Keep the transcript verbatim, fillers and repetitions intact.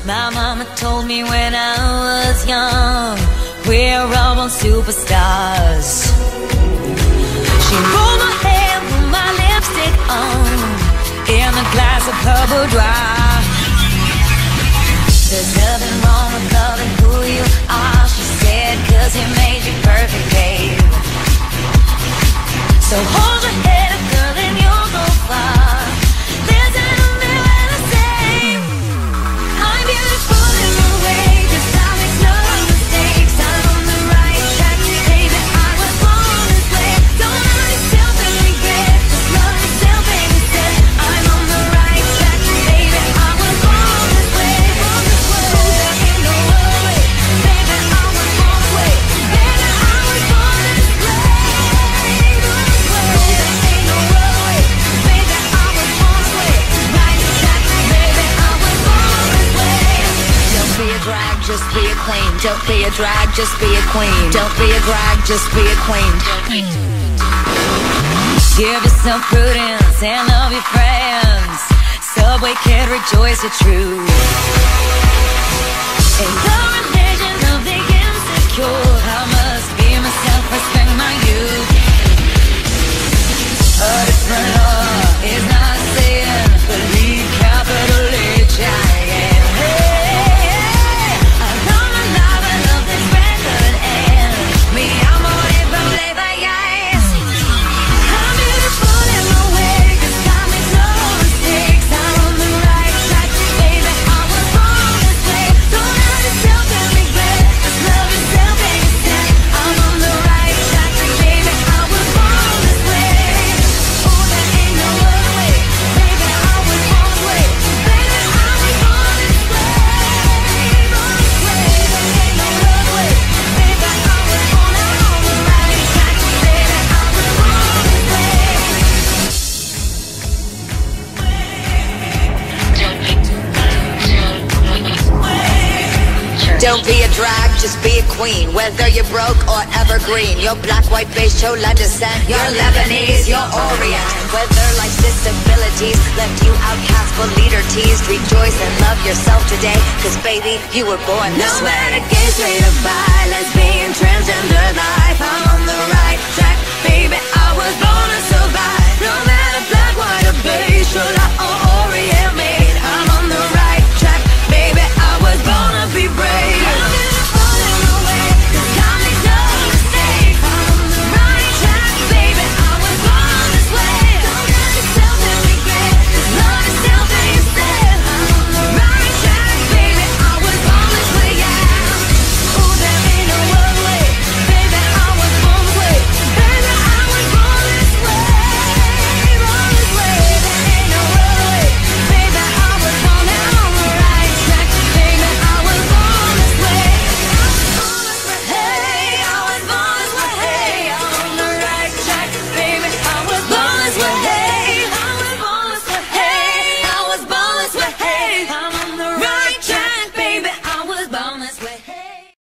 My mama told me when I was young, we're all born superstars. She rolled my hair, put my lipstick on, in a glass of her boudoir. There's nothing wrong with loving who you are, she said, cause he made you perfect, babe. So hold your head up, girl, and you'll go far. Listen to me when I say I'm beautiful in my way, cause I make no mistakes. I'm on the right track, baby, I was born this way. Don't hurt yourself and regret, just love yourself instead. I'm on the right track, baby, I was born this way. Born this way. There ain't no other way, baby, I was born this way. Baby, I was born this way. Just be a queen. Don't be a drag, just be a queen. Don't be a drag, just be a queen. Give yourself prudence and love your friends. Subway kid, rejoice your truth. In the religion of the insecure, I must be myself, respect my youth. A different law is not sin, believe capital H I M. Don't be a drag, just be a queen. Whether you're broke or evergreen, you're black, white, beige, chola descent, you're Lebanese, you're Orient. Whether life's disabilities left you outcast but leader teased, rejoice and love yourself today, cause baby, you were born this way. No matter gay, straight or bi, lesbian, transgender life, I'm on the right track.